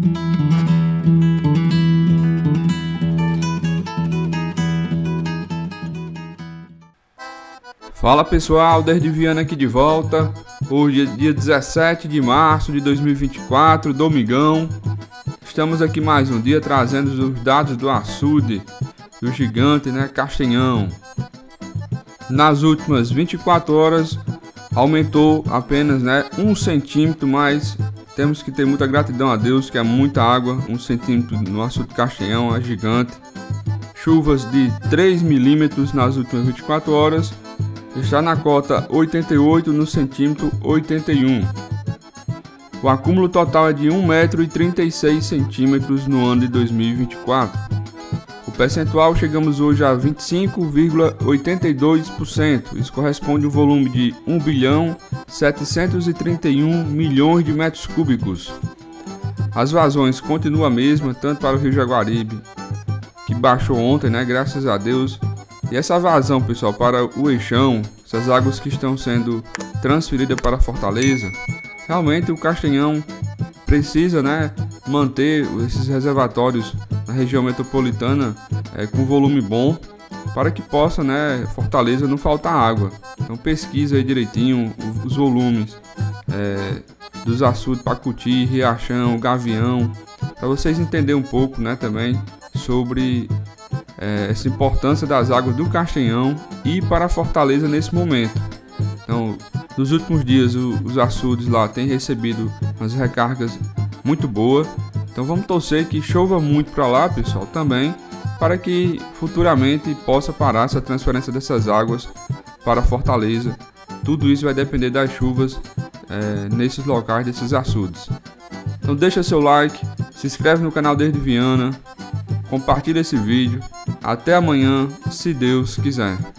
Fala pessoal, desde Viana aqui de volta. Hoje é dia 17 de março de 2024, domingão. Estamos aqui mais um dia trazendo os dados do açude do gigante, Castanhão. Nas últimas 24 horas aumentou apenas 1 centímetro, mas temos que ter muita gratidão a Deus, que é muita água. 1 centímetro no açude Castanhão é gigante. Chuvas de 3 milímetros nas últimas 24 horas. Está na cota 88 no centímetro 81. O acúmulo total é de 1,36 m no ano de 2024. O percentual chegamos hoje a 25,82%. Isso corresponde a um volume de 1.731 bilhões de metros cúbicos. As vazões continuam a mesma, tanto para o Rio Jaguaribe, que baixou ontem, graças a Deus. E essa vazão, pessoal, para o Eixão, essas águas que estão sendo transferidas para Fortaleza, realmente o Castanhão precisa, manter esses reservatórios na região metropolitana com volume bom, para que possa, Fortaleza não faltar água. Então pesquisa aí direitinho os volumes dos açudes Pacuti, Riachão, Gavião, para vocês entenderem um pouco, também sobre essa importância das águas do Castanhão e para Fortaleza nesse momento. Então, nos últimos dias os açudes lá têm recebido umas recargas muito boas. Então vamos torcer que chova muito para lá, pessoal, também, para que futuramente possa parar essa transferência dessas águas para Fortaleza. Tudo isso vai depender das chuvas nesses locais, desses açudes. Então deixa seu like, se inscreve no canal Desde Viana, compartilha esse vídeo. Até amanhã, se Deus quiser.